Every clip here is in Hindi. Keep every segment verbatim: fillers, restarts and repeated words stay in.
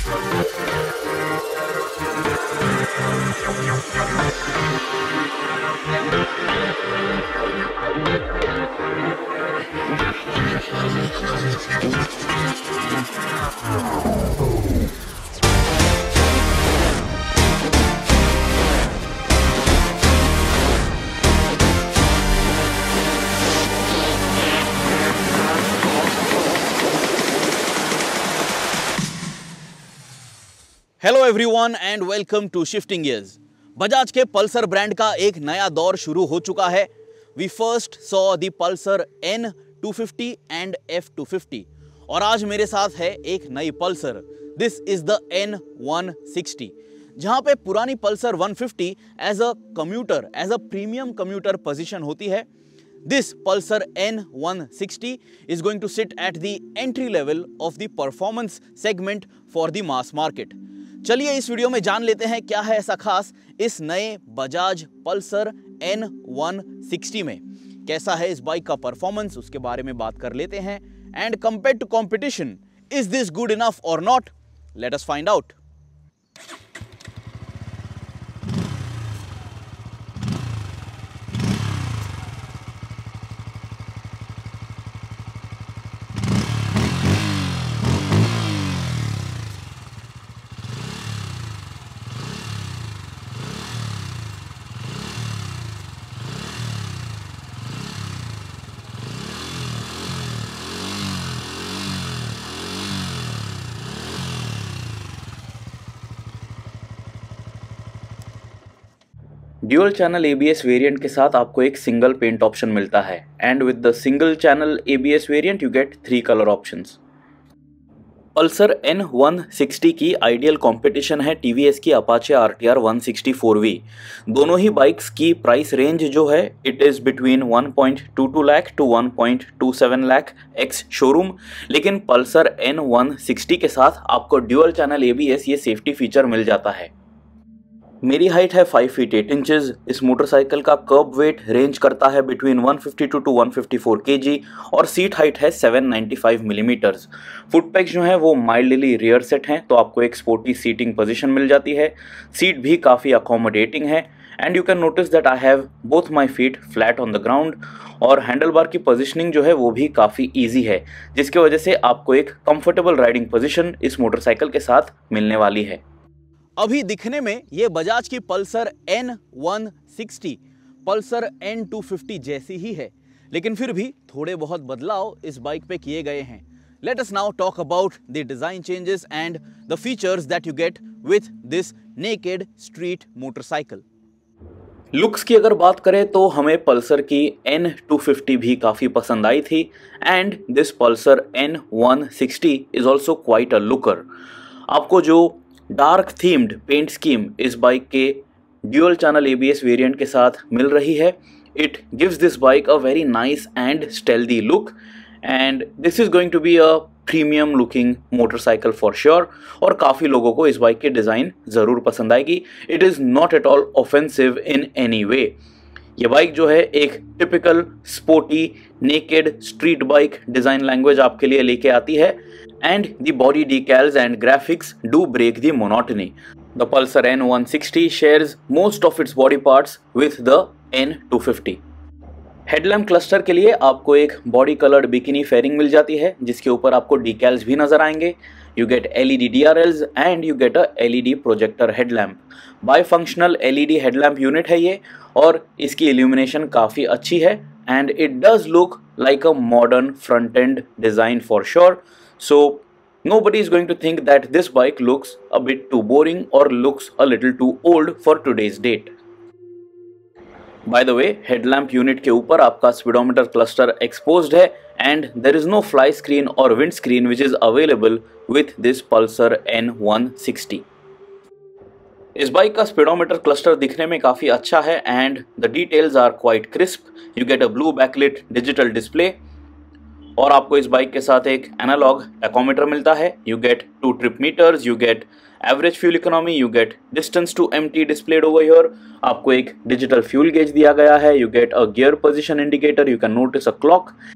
Hello everyone and welcome to shifting gears. Bajaj के पल्सर ब्रांड का एक नया दौर शुरू हो चुका है। We first saw the Pulsar N two fifty and F two fifty और आज मेरे साथ है एक नई Pulsar. This is the N one sixty. जहां पे पुरानी Pulsar one fifty as a commuter, as a premium commuter position होती है, this Pulsar N one sixty is going to sit at the entry level of the performance segment for the mass market. चलिए इस वीडियो में जान लेते हैं क्या है ऐसा खास इस नए Bajaj Pulsar N one sixty में। कैसा है इस बाइक का परफॉर्मेंस, उसके बारे में बात कर लेते हैं। And compared to competition, is this good enough और not? Let us find out. Dual channel ABS variant के साथ आपको एक सिंगल पेंट ऑप्शन मिलता है and with the single channel ABS variant you get three colour options. Pulsar N one sixty की आइडियल कंपटीशन है टीवीएस की Apache RTR one sixty four V. दोनों ही बाइक्स की प्राइस रेंज जो है it is between one point two two lakh to one point two seven lakh ex showroom. लेकिन पल्सर एन वन सिक्सटी के साथ आपको ड्यूअल चैनल एबीएस ये सेफ्टी फीचर मिल जाता है। मेरी हाइट है फाइव फीट एट इंचेस। इस मोटरसाइकिल का कर्ब वेट रेंज करता है between one fifty two to one fifty four kg और सीट हाइट है seven ninety five millimetres. Foot pegs जो हैं वो माइल्डली रियर सेट हैं, तो आपको एक स्पोर्टी सीटिंग पोजीशन मिल जाती है। सीट भी काफ़ी अकोमोडेटिंग है and you can notice that I have both my feet flat on the ground. और हैंडल बार की पोजिशनिंग जो है वो भी काफ़ी ईजी है, जिसकी वजह से आपको एक कंफर्टेबल राइडिंग पोजिशन इस मोटरसाइकिल के साथ मिलने वाली है। अभी दिखने में ये बजाज की Pulsar N one sixty Pulsar N two fifty जैसी ही है, लेकिन फिर भी थोड़े बहुत बदलाव इस बाइक पे किए गए हैं। Let us now talk about the design changes and the features that you get with this naked street motorcycle. Looks की अगर बात करें तो हमें पल्सर की एन टू फिफ्टी भी काफ़ी पसंद आई थी and this Pulsar N one sixty is also quite a looker. आपको जो डार्क थीम्ड पेंट स्कीम इस बाइक के ड्यूअल चैनल एबीएस वेरिएंट के साथ मिल रही है, it gives this bike a very nice and stealthy look and this is going to be a premium looking motorcycle for sure. और काफ़ी लोगों को इस बाइक की डिज़ाइन ज़रूर पसंद आएगी। It is not at all offensive in any way. ये बाइक जो है एक typical sporty naked street bike design language आपके लिए लेके आती है and the body decals and graphics do break the monotony. The Pulsar N one sixty shares most of its body parts with the N two fifty. Headlamp cluster के लिए आपको एक बॉडी कलर्ड बिकिनी फेयरिंग मिल जाती है, जिसके ऊपर आपको डिकैल्स भी नजर आएंगे। You get LED DRLs and you get a LED projector headlamp. Bi functional LED headlamp unit है ये और इसकी इल्यूमिनेशन काफ़ी अच्छी है and it does look like a modern front end design for sure. So nobody is going to think that this bike looks a bit too boring or looks a little too old for today's date. By the way, headlamp unit के ऊपर आपका speedometer cluster exposed है and there is no fly screen or wind screen which is available with this Pulsar N one sixty. इस बाइक का speedometer cluster दिखने में काफ़ी अच्छा है and the details are quite crisp. You get a blue backlit digital display. और आपको इस बाइक के साथ एक एनालॉग टैकोमीटर मिलता है। You get two trip meters, you get average fuel economy, you get distance to empty displayed over here. आपको एक डिजिटल फ्यूल गेज दिया गया है। You get a gear position indicator, you can notice a clock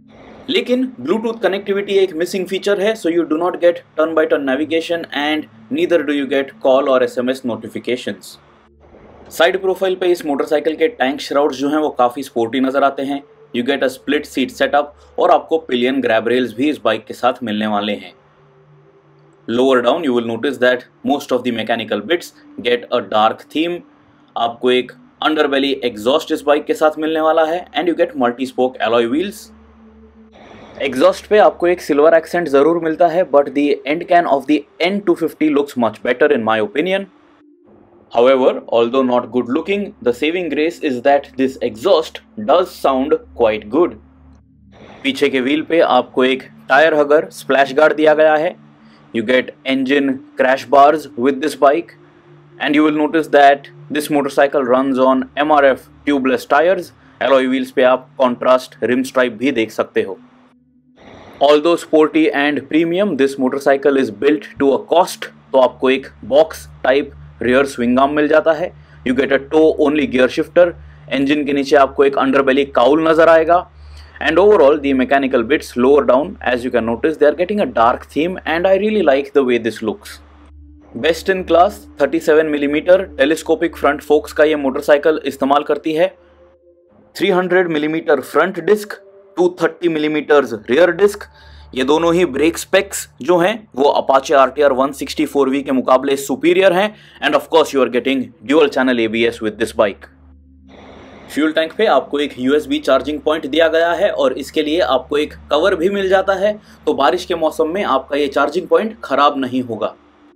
लेकिन ब्लूटूथ कनेक्टिविटी एक मिसिंग फीचर है, so you do not get turn by turn navigation and neither do you get call और एसएमएस नोटिफिकेशंस। साइड प्रोफाइल पे इस मोटरसाइकिल के टैंक श्राउड्स जो हैं वो काफ़ी स्पोर्टी नज़र आते हैं। You get a split seat setup और आपको पिलियन ग्रैब रेल्स भी इस बाइक के साथ मिलने वाले हैं। Lower down you will notice that most of the mechanical bits get a dark theme. आपको एक अंडरबेली एग्जॉस्ट इस बाइक के साथ मिलने वाला है and you get multi spoke alloy wheels. Exhaust पे आपको एक सिल्वर एक्सेंट जरूर मिलता है, but the end can of the N two fifty looks much better in my opinion. However, although not good looking, the saving grace is that this exhaust does sound quite good. पीछे के व्हील पे आपको एक टायर हगर स्प्लैश गार्ड दिया गया है। You get engine crash bars with this bike, and you will notice that this motorcycle runs on M R F tubeless tires. Alloy wheels पे आप contrast rim stripe भी देख सकते हो। Although sporty and premium, this motorcycle is built to a cost. तो आपको एक box type rear swing arm मिल जाता है। You get a toe only gear shifter. Engine के नीचे आपको एक अंडरबेली काउल नजर आएगा and overall the mechanical bits lower down as you can notice they are getting a dark theme and I really like the way this looks. Best in class thirty seven millimetre telescopic front forks का ये मोटरसाइकिल इस्तेमाल करती है। Three hundred millimetre front disc, two thirty millimetre rear disc. ये दोनों ही ब्रेक स्पेक्स जो हैं वो Apache R T R one sixty four V के मुकाबले सुपीरियर हैं and of course you are getting dual channel ABS with this bike. Fuel tank पे आपको एक यूएसबी चार्जिंग पॉइंट दिया गया है और इसके लिए आपको एक कवर भी मिल जाता है, तो बारिश के मौसम में आपका ये चार्जिंग पॉइंट खराब नहीं होगा।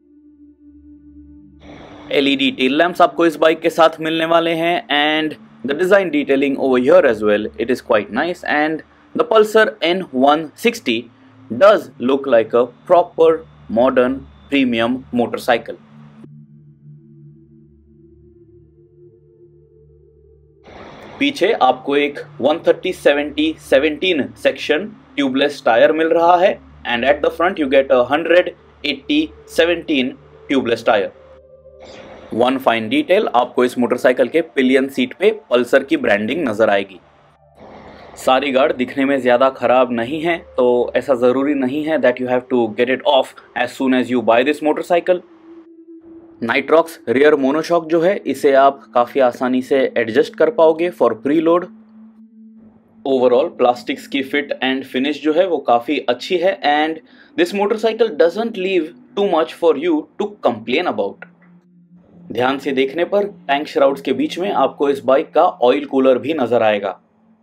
एलईडी टेल लैंप्स आपको इस बाइक के साथ मिलने वाले हैं and the design detailing over here as well, it is quite nice and the Pulsar N one sixty does look like a proper modern premium motorcycle. पीछे आपको एक one thirty seventy seventeen section tubeless tyre मिल रहा है and at the front you get a hundred eighty seventeen tubeless tyre. One fine detail, आपको इस मोटरसाइकिल के पिलियन सीट पे पल्सर की ब्रांडिंग नजर आएगी। सारी गार्ड दिखने में ज़्यादा ख़राब नहीं है, तो ऐसा ज़रूरी नहीं है that you have to get it off as soon as you buy this motorcycle. Nitrox rear monoshock जो है इसे आप काफ़ी आसानी से एडजस्ट कर पाओगे for preload. Overall plastics की फिट एंड फिनिश जो है वो काफ़ी अच्छी है and this motorcycle doesn't leave too much for you to complain about. ध्यान से देखने पर टैंक श्राउड्स के बीच में आपको इस बाइक का ऑयल कूलर भी नजर आएगा।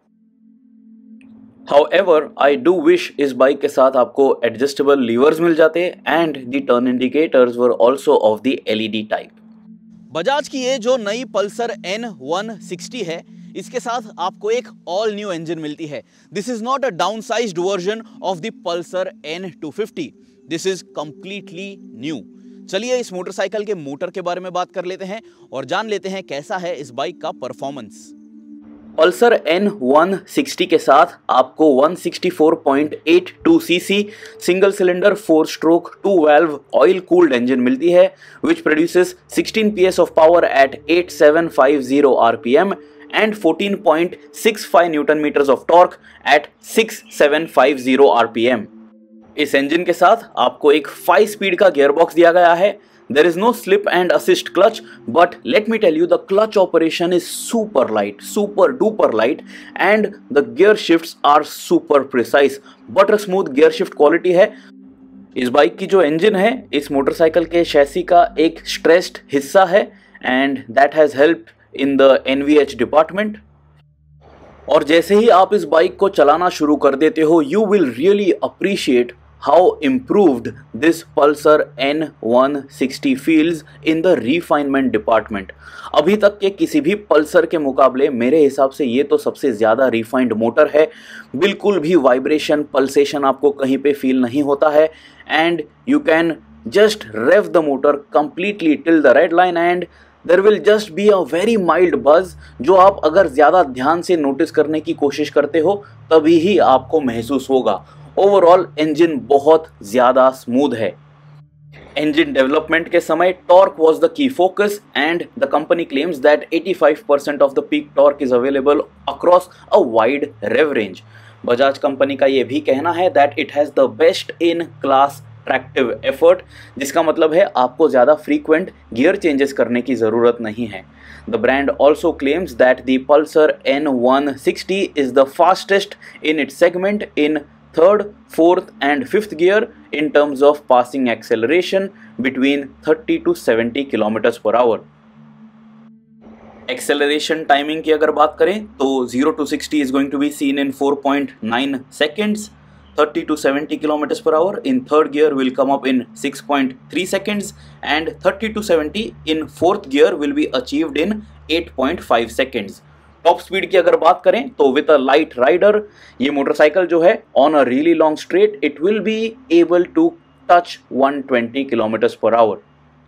However, I do wish इस बाइक के साथ आपको एडजस्टेबल लीवर्स मिल जाते and the turn indicators were also of the LED type. Bajaj की ये जो नई पल्सर एन वन सिक्सटी है, इसके साथ आपको एक ऑल न्यू इंजन मिलती है। This is not a downsized version of the Pulsar N two fifty, this is completely new. चलिए इस मोटरसाइकिल के मोटर के बारे में बात कर लेते हैं और जान लेते हैं कैसा है इस बाइक का performance. Pulsar N one sixty के साथ आपको one sixty four point eight two cc single cylinder four stroke two valve oil cooled engine मिलती है which produces sixteen P S of power at eight seven five zero R P M and fourteen point six five newton metres of torque at six seven five zero R P M। इस इंजन के साथ आपको एक फाइव स्पीड का गियरबॉक्स दिया गया है। There is no slip and assist clutch, but let me tell you the clutch operation is super light, super duper light and the gear shifts are super precise. Butter smooth gear shift quality है। इस बाइक की जो इंजन है इस मोटरसाइकिल के शैसी का एक स्ट्रेस्ड हिस्सा है and that has helped in the N V H department। और जैसे ही आप इस बाइक को चलाना शुरू कर देते हो you will really appreciate how improved this Pulsar N one sixty feels in the refinement department। अभी तक के किसी भी पल्सर के मुकाबले मेरे हिसाब से ये तो सबसे ज़्यादा रिफाइंड मोटर है। बिल्कुल भी वाइब्रेशन पल्सेशन आपको कहीं पे फील नहीं होता है and you can just rev the motor completely till the red line and there will just be a very mild buzz, जो आप अगर ज़्यादा ध्यान से नोटिस करने की कोशिश करते हो तभी ही आपको महसूस होगा। ओवरऑल इंजन बहुत ज़्यादा स्मूथ है। इंजन डेवलपमेंट के समय torque was the key focus and the company claims that eighty five percent of the peak torque is available across a wide rev range. Bajaj company का ये भी कहना है that it has the best in class tractive effort, जिसका मतलब है आपको ज़्यादा फ्रीक्वेंट गियर चेंजेस करने की ज़रूरत नहीं है। The brand also claims that the Pulsar N one sixty is the fastest in its segment in third, fourth and fifth gear in terms of passing acceleration between thirty to seventy kilometers per hour. Acceleration timing की अगर बात करें तो zero to sixty is going to be seen in four point nine seconds. thirty to seventy kilometers per hour in third gear will come up in six point three seconds, and thirty to seventy in fourth gear will be achieved in eight point five seconds. Top speed की अगर बात करें तो विद अ लाइट राइडर ये मोटरसाइकिल जो है on a really long straight it will be able to touch one twenty kilometres per hour.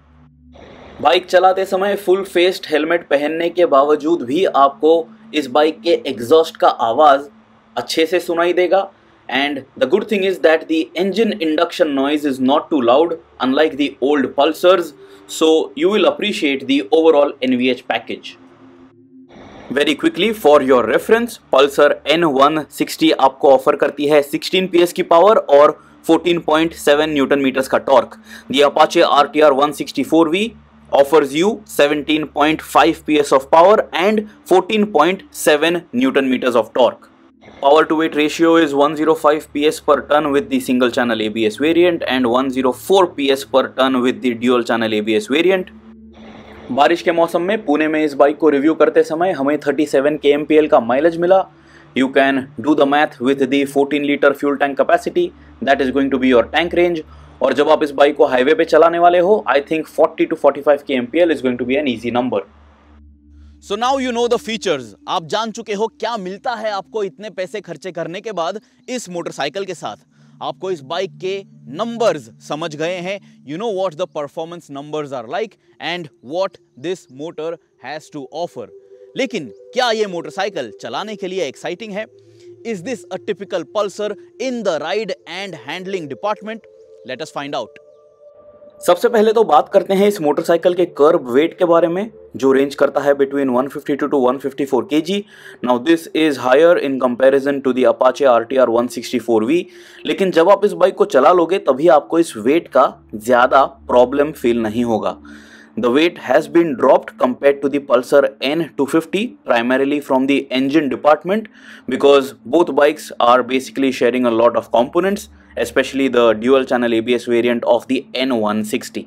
Bike चलाते समय फुल फेस्ड हेलमेट पहनने के बावजूद भी आपको इस बाइक के एग्जॉस्ट का आवाज अच्छे से सुनाई देगा, and the good thing is that the engine induction noise is not too loud unlike the old Pulsars, so you will appreciate the overall N V H package. Very quickly for your reference, Pulsar N one sixty आपको ऑफर करती है सिक्सटीन पी एस की पावर और fourteen point seven newton metres का torque. The Apache R T R one sixty-four V offers you seventeen point five P S of power and fourteen point seven newton meters of torque. Power to weight ratio is one hundred five P S per ton with the single channel A B S variant and one hundred four P S per ton with the dual channel A B S variant. बारिश के मौसम में पुणे में इस बाइक को रिव्यू करते समय हमें thirty-seven K M P L का माइलेज मिला। You can do the math with the fourteen litre fuel tank capacity, that is going to be your tank range. और जब आप इस बाइक को हाईवे पे चलाने वाले हो, I think forty to forty-five K M P L is going to be an easy number. So now you know the features. आप जान चुके हो क्या मिलता है आपको इतने पैसे खर्चे करने के बाद इस मोटरसाइकिल के साथ। आपको इस बाइक के नंबर्स समझ गए हैं। You know what the performance numbers are like and what this motor has to offer. लेकिन क्या ये मोटरसाइकिल चलाने के लिए एक्साइटिंग है? Is this a typical Pulsar in the ride and handling department? Let us find out. सबसे पहले तो बात करते हैं इस मोटरसाइकिल के कर्ब वेट के बारे में, जो रेंज करता है between one fifty-two to one fifty-four K G। Now this is higher in comparison to the Apache R T R one sixty-four V, लेकिन जब आप इस बाइक को चला लोगे तभी आपको इस वेट का ज़्यादा प्रॉब्लम फील नहीं होगा। The weight has been dropped compared to the Pulsar N two fifty, primarily from the engine department, because both bikes are basically sharing a lot of components, especially the dual channel A B S variant of the N one sixty.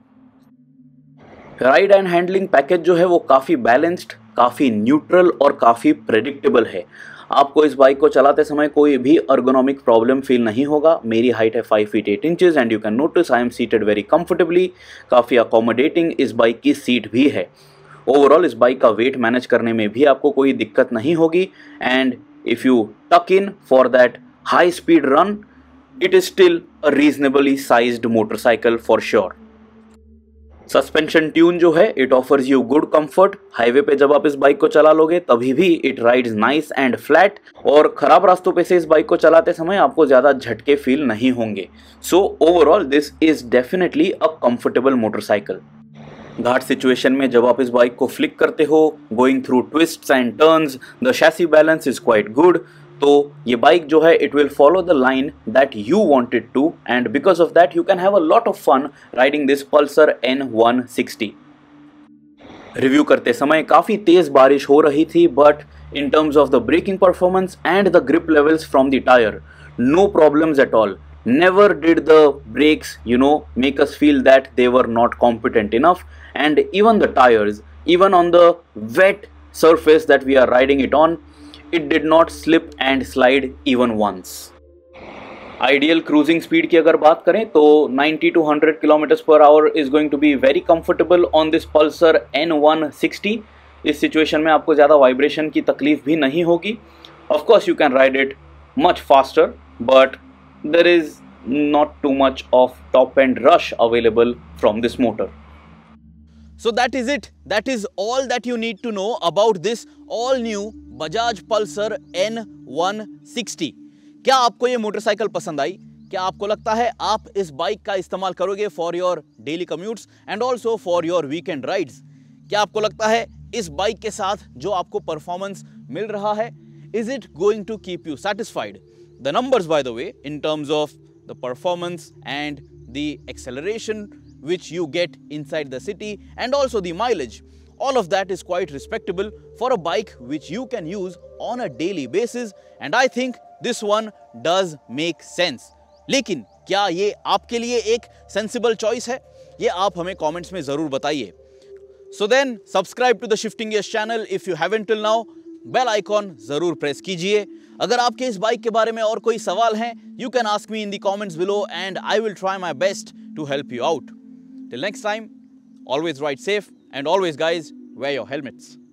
Ride and handling package जो है वो काफ़ी बैलेंस्ड, काफ़ी न्यूट्रल और काफ़ी प्रेडिक्टेबल है। आपको इस बाइक को चलाते समय कोई भी अर्गोनॉमिक प्रॉब्लम फील नहीं होगा। मेरी हाइट है five feet eight inches and you can notice I am seated very comfortably. काफ़ी अकोमोडेटिंग इस बाइक की सीट भी है। ओवरऑल इस बाइक का वेट मैनेज करने में भी आपको कोई दिक्कत नहीं होगी, and if you tuck in for that high speed run, it is still a reasonably sized motorcycle for sure. Suspension tune जो है it offers you good comfort. Highway पे जब आप इस बाइक को चला लोगे तभी भी it rides nice and flat, और खराब रास्तों पे से इस बाइक को चलाते समय आपको ज़्यादा झटके फील नहीं होंगे। So overall this is definitely a comfortable motorcycle. Ghat situation में जब आप इस बाइक को फ्लिक करते हो, going through twists and turns, the chassis balance is quite good. तो ये बाइक जो है it will follow the line that you wanted to, and because of that you can have a lot of fun riding this Pulsar N one sixty। Review करते समय काफ़ी तेज़ बारिश हो रही थी, but in terms of the braking performance and the grip levels from the tyre, no problems at all. Never did the brakes, you know, make us feel that they were not competent enough, and even the tires, even on the wet surface that we are riding it on, it did not slip and slide even once. Ideal cruising speed की अगर बात करें तो ninety to one hundred kilometers per hour is going to be very comfortable on this Pulsar N one sixty. इस सिचुएशन में आपको ज़्यादा वाइब्रेशन की तकलीफ भी नहीं होगी। Of course you can ride it much faster, but there is not too much of top end rush available from this motor. So that is it. That is all that you need to know about this all new Bajaj Pulsar N one sixty. क्या आपको ये मोटरसाइकिल पसंद आई? क्या आपको लगता है आप इस बाइक का इस्तेमाल करोगे for your daily commutes and also for your weekend rides? क्या आपको लगता है इस बाइक के साथ जो आपको परफॉर्मेंस मिल रहा है is it going to keep you satisfied? The numbers, by the way, in terms of the performance and the acceleration which you get inside the city, and also the mileage, all of that is quite respectable for a bike which you can use on a daily basis, and I think this one does make sense. लेकिन क्या ये आपके लिए एक sensible choice है? ये आप हमें comments में ज़रूर बताइए. So then subscribe to the Shifting Gears channel if you haven't till now. Bell icon ज़रूर press कीजिए. अगर आपके इस बाइक के बारे में और कोई सवाल हैं, you can ask me in the comments below and I will try my best to help you out. Till next time, always ride safe and always, guys, wear your helmets.